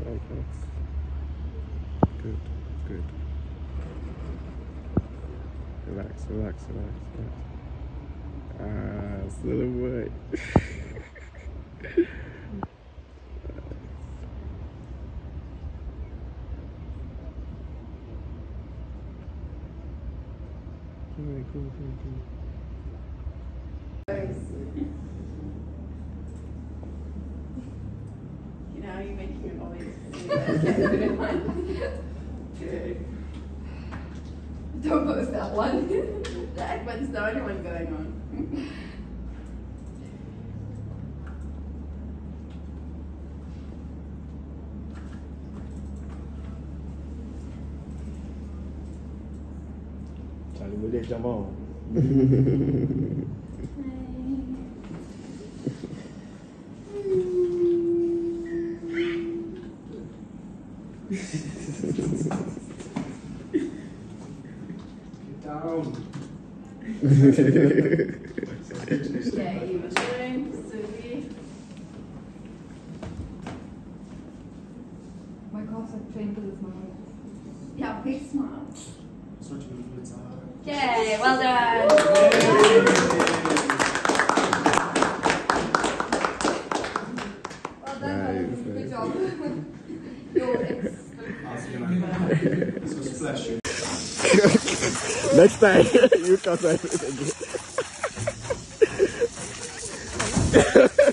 Focus. Good, good. Relax, relax, relax, relax. Ah, silly boy. Cool. You know, you're making it obvious. Good. Don't post that one. That one's the only one going on. Charlie boleh jump on. Get down. Yeah, you were showing Susie. My calves are trained for this moment. Yeah, big smile. Yay, well done. Well done, Nice. good job. Your Next time, you come back again.